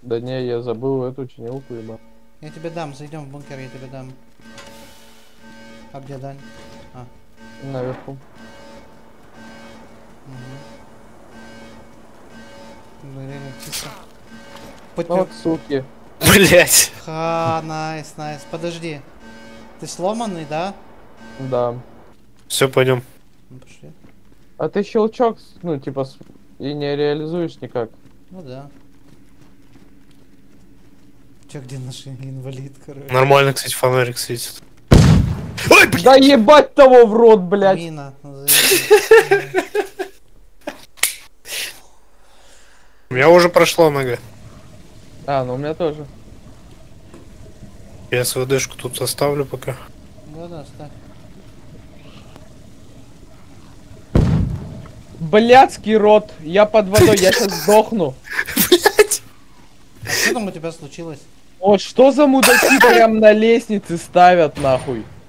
Да не, я забыл эту чинилку, ебать. Я тебе дам, зайдем в бункер, я тебе дам. А где Дань? А. Наверху. Угу. Ну, реально чисто. Вот суки. Блять. Ха, найс, найс. Подожди. Ты сломанный, да? Да. Все, пойдем. Ну, пошли. А ты щелчок, ну, типа, и не реализуешь никак. Ну да. Че, где наш инвалид, короче? Нормально, кстати, фонарик светит. Ой, блядь! Да ебать того в рот, блядь! Мина. У меня уже прошло нога. А, ну у меня тоже. Я СВДшку тут оставлю пока. Да-да, ставь. Блядский рот, я под водой, я сейчас сдохну. Блять! А что там у тебя случилось? Вот что за мудаки прям на лестнице ставят, нахуй?